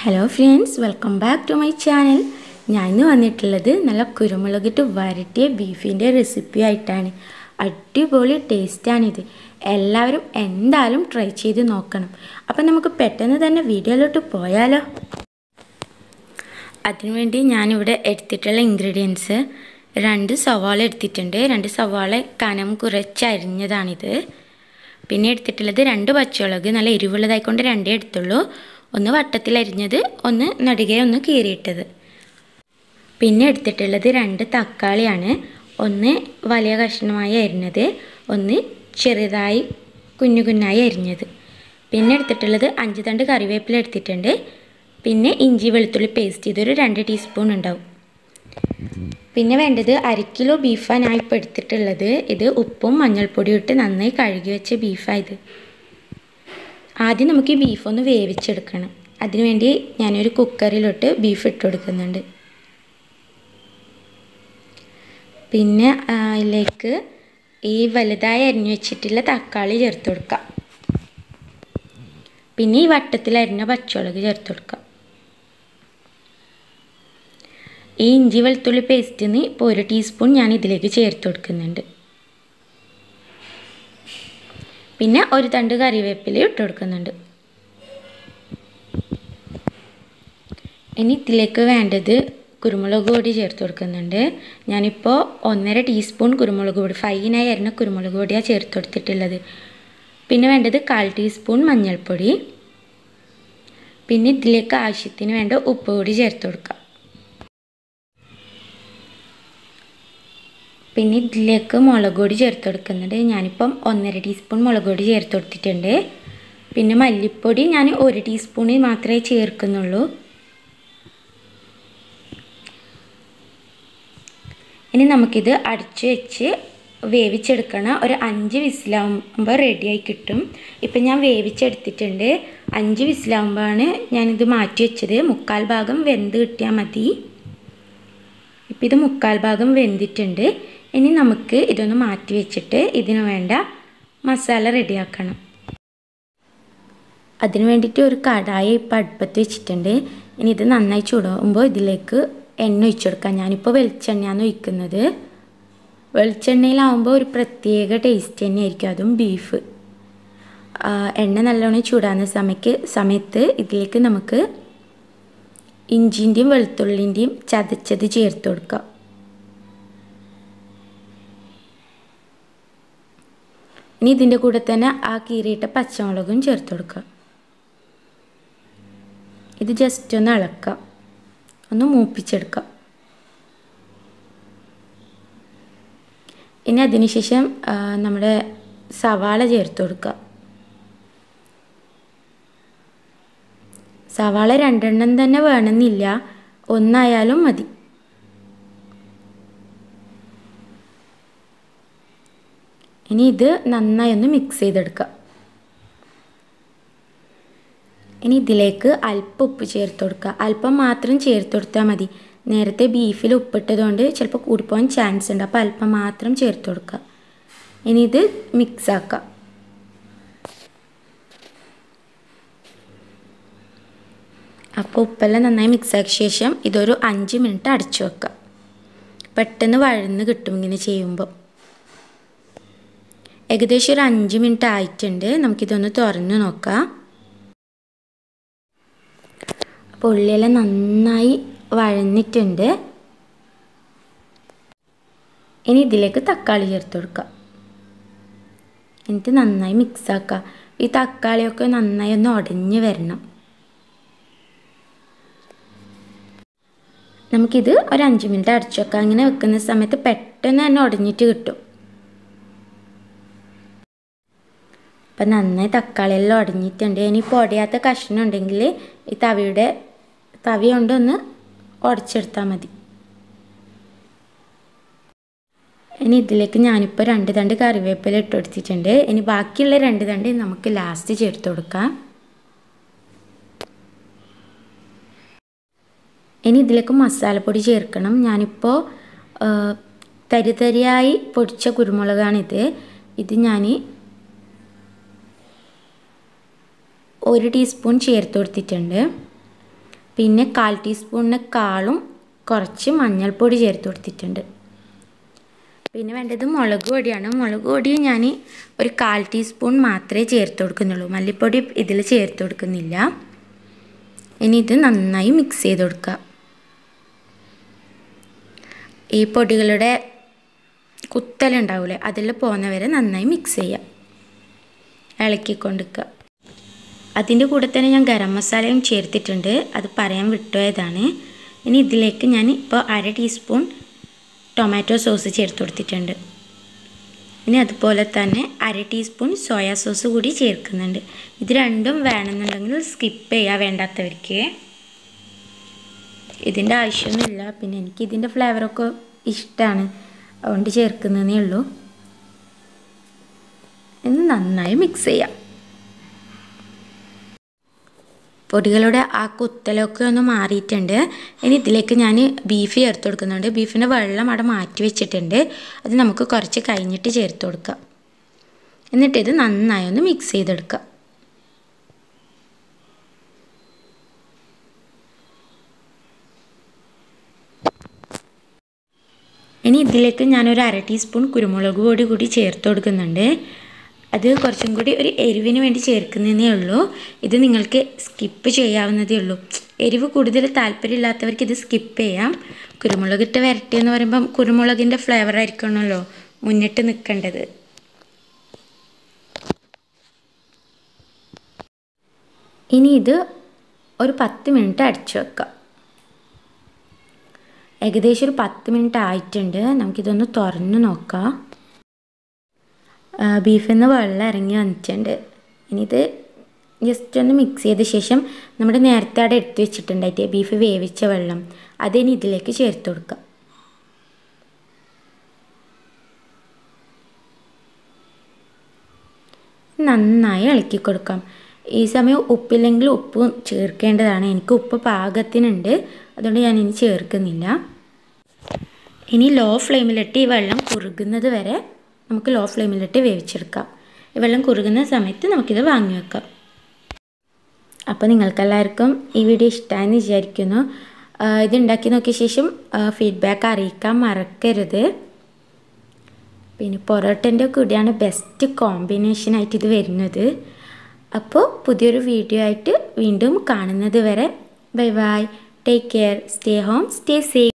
Hello friends, welcome back to my channel. ഞാൻ ഇന്ന് വന്നിട്ടുള്ളത് നല്ല കുരുമുളകിട്ട് വരട്ടിയ ബീഫിൻ്റെ റെസിപ്പി ആയിട്ടാണ്. അടിപൊളി ടേസ്റ്റാണിത്. എല്ലാവരും എന്തായാലും ട്രൈ ചെയ്ത് നോക്കണം. അപ്പം നമുക്ക് പെട്ടെന്ന് തന്നെ വീഡിയോയിലോട്ട് പോയാലോ. അതിനുവേണ്ടി ഞാനിവിടെ എടുത്തിട്ടുള്ള ഇൻഗ്രീഡിയൻസ് 2 സവാള എടുത്തിട്ടുണ്ട്. 2 സവാള കനം കുറച്ച് അരിഞ്ഞതാണിത്. പിന്നെ എടുത്തിട്ടുള്ളത് 2 പച്ചമുളക്, നല്ല എരിവുള്ളതായിക്കൊണ്ട് 2 എടുത്തുള്ളൂ. ഒന്ന് വട്ടത്തിൽ അരിഞ്ഞത്, ഒന്ന് നടുകെ ഒന്ന് കീറിയിട്ടത്. പിന്നെ എടുത്തിട്ടുള്ളത് 2 തക്കാളിയാണ്. ഒന്ന് വലിയ കഷ്ണമായി അരിഞ്ഞത്, ഒന്ന് ചെറുതായി കുഞ്ഞായി അരിഞ്ഞത്. പിന്നെ എടുത്തിട്ടുള്ളത് 5 തണ്ട് കറിവേപ്പില എടുത്തിട്ടുണ്ട്. പിന്നെ ഇഞ്ചി വെളുത്തുള്ളി പേസ്റ്റ്, ഇതൊരു 2 ടീസ്പൂൺ ഉണ്ടാവും. പിന്നെ വേണ്ടത് 1 കിലോ ബീഫാണ് ഞാൻ ഇപ്പോൾ എടുത്തിട്ടുള്ളത്. ഇത് ഉപ്പും മഞ്ഞൾപ്പൊടിയും ഇട്ട് നന്നായി കഴുകി വെച്ച ബീഫായത്. ആദ്യം നമുക്ക് ഈ ബീഫ് ഒന്ന് വേവിച്ചെടുക്കണം. അതിനുവേണ്ടി ഞാനൊരു കുക്കറിലോട്ട് ബീഫ് ഇട്ട് കൊടുക്കുന്നുണ്ട്. പിന്നെ അതിലേക്ക് ഈ വലുതായി അരിഞ്ഞു വെച്ചിട്ടുള്ള തക്കാളി ചേർത്ത് കൊടുക്കാം. പിന്നെ ഈ വട്ടത്തിൽ അരിഞ്ഞ പച്ചമുളക് ചേർത്ത് കൊടുക്കാം. ഈ ഇഞ്ചി വെളുത്തുള്ളി പേസ്റ്റിന് ഇപ്പോൾ 1 ടീസ്പൂൺ ഞാൻ ഇതിലേക്ക് ചേർത്ത് കൊടുക്കുന്നുണ്ട്. പിന്നെ 1 തണ്ട് കറിവേപ്പില ഇട്ട് കൊടുക്കുന്നുണ്ട്. ഇനി ഇതിലേക്ക് വേണ്ടത് കുരുമുളക് പൊടി ചേർത്ത് കൊടുക്കുന്നുണ്ട്. ഞാനിപ്പോൾ 1.5 ടീസ്പൂൺ കുരുമുളക് പൊടി, ഫൈനായി അരിഞ്ഞ കുരുമുളക് പൊടിയാണ് ചേർത്ത് കൊടുത്തിട്ടുള്ളത്. പിന്നെ വേണ്ടത് 1/4 ടീസ്പൂൺ മഞ്ഞൾപ്പൊടി. പിന്നെ ഇതിലേക്ക് ആവശ്യത്തിന് വേണ്ട ഉപ്പ് കൂടി ചേർത്ത് കൊടുക്കാം. പിന്നെ ഇതിലേക്ക് മുളക് പൊടി ചേർത്ത് കൊടുക്കുന്നുണ്ട്. ഞാനിപ്പം 1.5 ടീസ്പൂൺ മുളക് പൊടി ചേർത്ത് കൊടുത്തിട്ടുണ്ട്. പിന്നെ മല്ലിപ്പൊടി ഞാൻ 1 ടീസ്പൂണിൽ മാത്രമേ ചേർക്കുന്നുള്ളൂ. ഇനി നമുക്കിത് അടച്ച് വെച്ച് വേവിച്ചെടുക്കണം. ഒരു 5 വിസിലാകുമ്പോൾ റെഡിയായി കിട്ടും. ഇപ്പം ഞാൻ വേവിച്ചെടുത്തിട്ടുണ്ട്. 5 വിസിലാകുമ്പോഴാണ് ഞാനിത് മാറ്റി വെച്ചത്. 1/4 ഭാഗം വെന്ത് കിട്ടിയാൽ മതി. ഇപ്പം ഇത് 1/4 ഭാഗം വെന്തിട്ടുണ്ട്. ഇനി നമുക്ക് ഇതൊന്ന് മാറ്റി വെച്ചിട്ട് ഇതിന് വേണ്ട മസാല റെഡിയാക്കണം. അതിന് വേണ്ടിയിട്ട് ഒരു കടായി ഇപ്പം അടുപ്പത്ത് വെച്ചിട്ടുണ്ട്. ഇനി ഇത് നന്നായി ചൂടാകുമ്പോൾ ഇതിലേക്ക് എണ്ണ ഒഴിച്ചു കൊടുക്കാം. ഞാനിപ്പോൾ വെളിച്ചെണ്ണയാണ് ഒഴിക്കുന്നത്. വെളിച്ചെണ്ണയിലാവുമ്പോൾ ഒരു പ്രത്യേക ടേസ്റ്റ് തന്നെയായിരിക്കും, അതും ബീഫ്. എണ്ണ നല്ലോണം ചൂടാകുന്ന സമയത്ത് ഇതിലേക്ക് നമുക്ക് ഇഞ്ചിൻ്റെയും വെളുത്തുള്ളിൻ്റെയും ചതച്ചത് ചേർത്ത് കൊടുക്കാം. ഇനി ഇതിൻ്റെ കൂടെ തന്നെ ആ കീറിയിട്ട പച്ചമുളകും ചേർത്ത് കൊടുക്കാം. ഇത് ജസ്റ്റ് ഒന്ന് ഇളക്കാം, ഒന്ന് മൂപ്പിച്ചെടുക്കാം. ഇനി അതിനുശേഷം നമ്മുടെ സവാള ചേർത്ത് കൊടുക്കുക. സവാള 2 എണ്ണം തന്നെ വേണമെന്നില്ല, 1 ആയാലും മതി. ഇനി ഇത് നന്നായി ഒന്ന് മിക്സ് ചെയ്തെടുക്കുക. ഇനി ഇതിലേക്ക് അല്പം ഉപ്പ് ചേർത്ത് കൊടുക്കുക. അല്പം മാത്രം ചേർത്ത് കൊടുത്താൽ മതി. നേരത്തെ ബീഫിൽ ഉപ്പിട്ടതുകൊണ്ട് ചിലപ്പോൾ കൂടിപ്പോകാൻ ചാൻസ് ഉണ്ട്. അപ്പോൾ അല്പം മാത്രം ചേർത്ത് കൊടുക്കുക. ഇനി ഇത് മിക്സ് ആക്കുക. അപ്പോൾ ഉപ്പെല്ലാം നന്നായി മിക്സ് ആക്കിയ ശേഷം ഇതൊരു 5 മിനിറ്റ് അടച്ചു വെക്കുക. പെട്ടെന്ന് വഴന്ന് കിട്ടും ഇങ്ങനെ ചെയ്യുമ്പോൾ. ഏകദേശം ഒരു 5 മിനിറ്റ് ആയിട്ടുണ്ട്. നമുക്കിതൊന്ന് തുറന്ന് നോക്കാം. അപ്പോൾ ഉള്ളിയെല്ലാം നന്നായി വഴന്നിട്ടുണ്ട്. ഇനി ഇതിലേക്ക് തക്കാളി ചേർത്ത് കൊടുക്കുക. എന്നിട്ട് നന്നായി മിക്സ് ആക്കുക. ഈ തക്കാളിയൊക്കെ നന്നായി ഒന്ന് ഉടഞ്ഞ് വരണം. നമുക്കിത് ഒരു 5 മിനിറ്റ് അടച്ചു വെക്കാം. അങ്ങനെ വെക്കുന്ന സമയത്ത് പെട്ടെന്ന് തന്നെ ഉടഞ്ഞിട്ട് കിട്ടും. അപ്പം നന്നായി തക്കാളിയെല്ലാം ഉടഞ്ഞിട്ടുണ്ട്. ഇനി പൊടിയാത്ത കഷ്ണം ഉണ്ടെങ്കിൽ ഈ തവി കൊണ്ടൊന്ന് ഉടച്ചെടുത്താൽ മതി. ഇനി ഇതിലേക്ക് ഞാനിപ്പോൾ 2 തണ്ട് കറിവേപ്പില ഇട്ട് കൊടുത്തിട്ടുണ്ട്. ഇനി ബാക്കിയുള്ള 2 തണ്ട് നമുക്ക് ലാസ്റ്റ് ചേർത്ത് കൊടുക്കാം. ഇനി ഇതിലേക്ക് മസാലപ്പൊടി ചേർക്കണം. ഞാനിപ്പോൾ തരിതരിയായി പൊടിച്ച കുരുമുളകാണിത്. ഇത് ഞാൻ 1 ടീസ്പൂൺ ചേർത്ത് കൊടുത്തിട്ടുണ്ട്. പിന്നെ 1/4 ടീസ്പൂണിനേക്കാളും കുറച്ച് മഞ്ഞൾപ്പൊടി ചേർത്ത് കൊടുത്തിട്ടുണ്ട്. പിന്നെ വേണ്ടത് മുളക് പൊടിയാണ്. മുളക് പൊടി ഞാൻ ഒരു 1/4 ടീസ്പൂൺ മാത്രമേ ചേർത്ത് കൊടുക്കുന്നുള്ളൂ. മല്ലിപ്പൊടി ഇതിൽ ചേർത്ത് കൊടുക്കുന്നില്ല. ഇനി ഇത് നന്നായി മിക്സ് ചെയ്ത് കൊടുക്കുക. ഈ പൊടികളുടെ കുത്തലുണ്ടാവില്ലേ, അതിൽ പോകുന്നവരെ നന്നായി മിക്സ് ചെയ്യുക, ഇളക്കിക്കൊണ്ടിരിക്കുക. അതിൻ്റെ കൂടെ തന്നെ ഞാൻ ഗരം മസാലയും ചേർത്തിട്ടുണ്ട്, അത് പറയാൻ വിട്ടുപോയതാണ്. ഇനി ഇതിലേക്ക് ഞാൻ ഇപ്പോൾ 1/2 ടീസ്പൂൺ ടൊമാറ്റോ സോസ് ചേർത്ത് കൊടുത്തിട്ടുണ്ട്. ഇനി അതുപോലെ തന്നെ 1/2 ടീസ്പൂൺ സോയാ സോസ് കൂടി ചേർക്കുന്നുണ്ട്. ഇത് രണ്ടും വേണമെന്നുണ്ടെങ്കിൽ സ്കിപ്പ് ചെയ്യുക, വേണ്ടാത്തവർക്ക്. ഇതിൻ്റെ ആവശ്യമൊന്നുമില്ല. പിന്നെ എനിക്ക് ഇതിൻ്റെ ഫ്ലേവറൊക്കെ ഇഷ്ടമാണ്, അതുകൊണ്ട് ചേർക്കുന്നതേ ഉള്ളൂ. ഇനി നന്നായി മിക്സ് ചെയ്യാം. പൊടികളുടെ ആ കുത്തലൊക്കെ ഒന്ന് മാറിയിട്ടുണ്ട്. ഇനി ഇതിലേക്ക് ഞാൻ ബീഫ് ചേർത്ത് കൊടുക്കുന്നുണ്ട്. ബീഫിൻ്റെ വെള്ളം അവിടെ മാറ്റി വെച്ചിട്ടുണ്ട്, അത് നമുക്ക് കുറച്ച് കഴിഞ്ഞിട്ട് ചേർത്ത് കൊടുക്കാം. എന്നിട്ടിത് നന്നായി ഒന്ന് മിക്സ് ചെയ്തെടുക്കാം. ഇനി ഇതിലേക്ക് ഞാനൊരു 1/2 ടീസ്പൂൺ കുരുമുളക് പൊടി കൂടി ചേർത്ത് കൊടുക്കുന്നുണ്ട്. അത് കുറച്ചും കൂടി ഒരു എരിവിന് വേണ്ടി ചേർക്കുന്നതേ ഉള്ളൂ. ഇത് നിങ്ങൾക്ക് സ്കിപ്പ് ചെയ്യാവുന്നതേ ഉള്ളൂ. എരിവ് കൂടുതൽ താല്പര്യമില്ലാത്തവർക്ക് ഇത് സ്കിപ്പ് ചെയ്യാം. കുരുമുളകിട്ട് വരട്ടി എന്ന് പറയുമ്പം കുരുമുളകിൻ്റെ ഫ്ലേവർ ആയിരിക്കണമല്ലോ മുന്നിട്ട് നിൽക്കേണ്ടത്. ഇനി ഇത് ഒരു 10 മിനിറ്റ് അടച്ചു വെക്കാം. ഏകദേശം ഒരു 10 മിനിറ്റ് ആയിട്ടുണ്ട്. നമുക്കിതൊന്ന് തുറന്ന് നോക്കാം. ബീഫിൽ നിന്ന് വെള്ളം ഇറങ്ങി വന്നിട്ടുണ്ട്. ഇനി ഇത് ജസ്റ്റ് ഒന്ന് മിക്സ് ചെയ്ത ശേഷം നമ്മുടെ നേരത്തെ അവിടെ എടുത്ത് വെച്ചിട്ടുണ്ടായിട്ട് ബീഫ് വേവിച്ച വെള്ളം അതിനി ഇതിലേക്ക് ചേർത്ത് കൊടുക്കാം. നന്നായി ഇളക്കി കൊടുക്കാം. ഈ സമയം ഉപ്പില്ലെങ്കിൽ ഉപ്പ് ചേർക്കേണ്ടതാണ്. എനിക്ക് ഉപ്പ് പാകത്തിനുണ്ട്, അതുകൊണ്ട് ഞാൻ ഇനി ചേർക്കുന്നില്ല. ഇനി ലോ ഫ്ലെയിമിലിട്ട് ഈ വെള്ളം കുറുകുന്നത് വരെ നമുക്ക് ലോ ഫ്ലെയിമിലിട്ട് വേവിച്ചെടുക്കാം. ഈ വെള്ളം കുറുകുന്ന സമയത്ത് നമുക്കിത് വാങ്ങി വെക്കാം. അപ്പോൾ നിങ്ങൾക്കെല്ലാവർക്കും ഈ വീഡിയോ ഇഷ്ടമായെന്ന് വിചാരിക്കുന്നു. ഇതുണ്ടാക്കി നോക്കിയ ശേഷം ഫീഡ്ബാക്ക് അറിയിക്കാൻ മറക്കരുത്. പിന്നെ പൊറോട്ടൻ്റെ കൂടെയാണ് ബെസ്റ്റ് കോമ്പിനേഷനായിട്ട് ഇത് വരുന്നത്. അപ്പോൾ പുതിയൊരു വീഡിയോ ആയിട്ട് വീണ്ടും കാണുന്നത് വരെ bye bye. Take care. Stay home, stay safe.